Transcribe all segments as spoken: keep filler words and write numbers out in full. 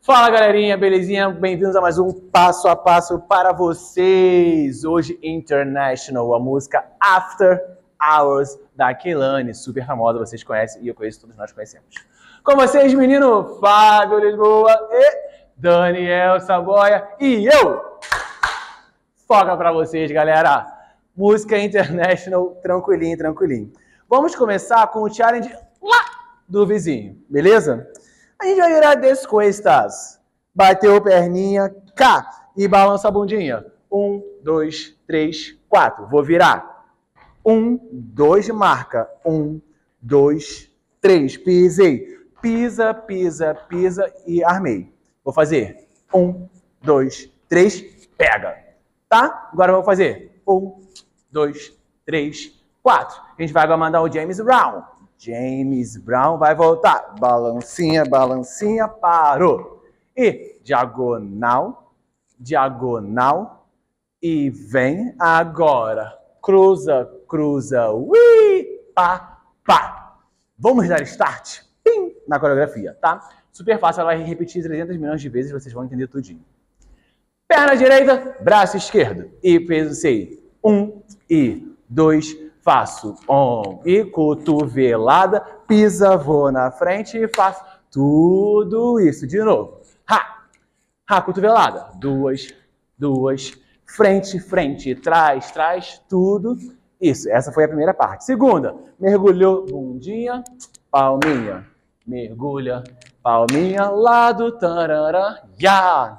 Fala galerinha, belezinha? Bem-vindos a mais um Passo a Passo para vocês. Hoje International, a música After Hours da Kehlani, super famosa, vocês conhecem e eu conheço, todos nós conhecemos. Com vocês, menino Fábio Lisboa e Daniel Saboia e eu. Foca para vocês, galera. Música International, tranquilinho, tranquilinho. Vamos começar com o challenge lá do vizinho, beleza? A gente vai virar descuestas. Bateu perninha, cá, e balança a bundinha. Um, dois, três, quatro. Vou virar. Um, dois, marca. Um, dois, três. Pisei. Pisa, pisa, pisa e armei. Vou fazer. Um, dois, três, pega. Tá? Agora eu vou fazer. Um, dois, três, quatro. A gente vai mandar o James Brown. James Brown vai voltar. Balancinha, balancinha, parou. E diagonal, diagonal. E vem agora. Cruza, cruza, ui, pá, pá. Vamos dar start pim, na coreografia, tá? Super fácil, ela vai repetir trezentos milhões de vezes, vocês vão entender tudinho. Perna direita, braço esquerdo. E pensei. Um e dois, faço um e cotovelada, pisa, vou na frente e faço tudo isso. De novo. Ha, ha, cotovelada. Duas, duas, frente, frente, trás, trás, tudo isso. Essa foi a primeira parte. Segunda, mergulhou, bundinha, palminha. Mergulha, palminha, lado, tarará, ya.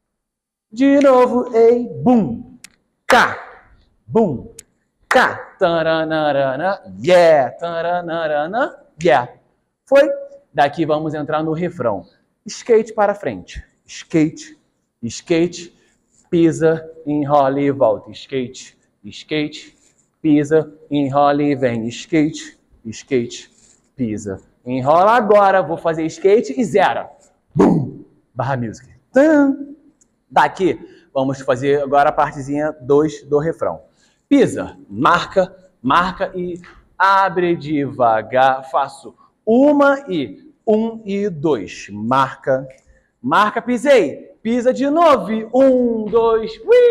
De novo, ei, bum, cá, bum, cá, taranarana, yeah, taranarana, yeah. Foi? Daqui vamos entrar no refrão. Skate para frente. Skate, skate, pisa, enrola e volta. Skate, skate, pisa, enrola e vem. Skate, skate, pisa, enrola. Agora vou fazer skate e zero. Bum, barra music. Tan. Daqui vamos fazer agora a partezinha dois do refrão. Pisa, marca, marca e abre devagar. Faço uma e um e dois. Marca, marca, pisei. Pisa de novo. Um, dois,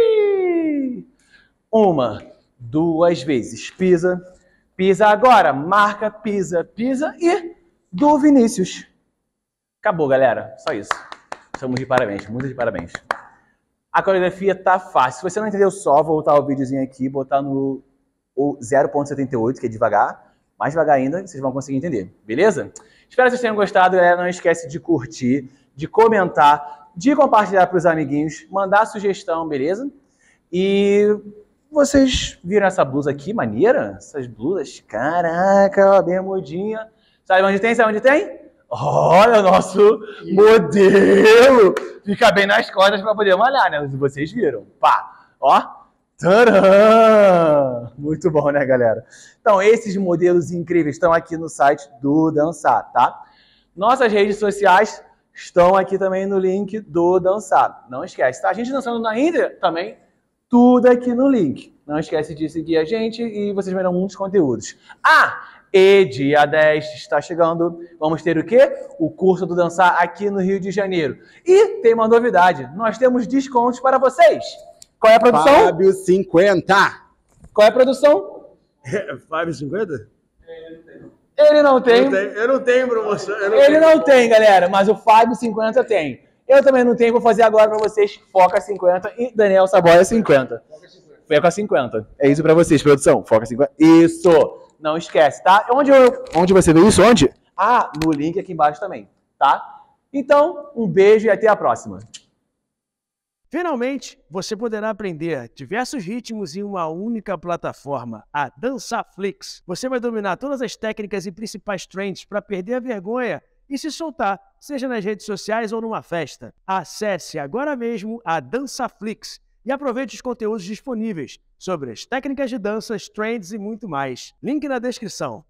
ui! Uma, duas vezes. Pisa, pisa agora. Marca, pisa, pisa e do Vinícius. Acabou, galera. Só isso. Estamos de parabéns. Muito de parabéns. A coreografia tá fácil. Se você não entendeu, só voltar o videozinho aqui, botar no zero ponto setenta e oito, que é devagar. Mais devagar ainda, vocês vão conseguir entender. Beleza? Espero que vocês tenham gostado, galera. Não esquece de curtir, de comentar, de compartilhar para os amiguinhos, mandar sugestão, beleza? E vocês viram essa blusa aqui, maneira? Essas blusas, caraca, ó, bermudinha. Sabe onde tem? Sabe onde tem? Olha o nosso modelo! Fica bem nas costas para poder malhar, né? Vocês viram. Pá! Ó! Tcharam! Muito bom, né, galera? Então, esses modelos incríveis estão aqui no site do Dançar, tá? Nossas redes sociais estão aqui também no link do Dançar. Não esquece, tá? A gente dançando na íntegra também, tudo aqui no link. Não esquece de seguir a gente e vocês verão muitos conteúdos. Ah! E dia dez está chegando, vamos ter o quê? O curso do Dançar aqui no Rio de Janeiro. E tem uma novidade, nós temos descontos para vocês. Qual é a produção? Fábio cinquenta. Qual é a produção? Fábio cinquenta? Ele não tem. Eu não tenho, eu não tenho promoção. Eu não Ele tenho. não tem, galera, mas o Fábio cinquenta tem. Eu também não tenho, vou fazer agora para vocês. Foca cinquenta e Daniel Saboia cinquenta. Foca cinquenta. É isso para vocês, produção. Foca cinquenta. Isso! Não esquece, tá? Onde, eu, onde você vê isso? Onde? Ah, no link aqui embaixo também, tá? Então, um beijo e até a próxima. Finalmente, você poderá aprender diversos ritmos em uma única plataforma, a Dansaflix. Você vai dominar todas as técnicas e principais trends para perder a vergonha e se soltar, seja nas redes sociais ou numa festa. Acesse agora mesmo a Dansaflix e aproveite os conteúdos disponíveis sobre as técnicas de danças, trends e muito mais. Link na descrição.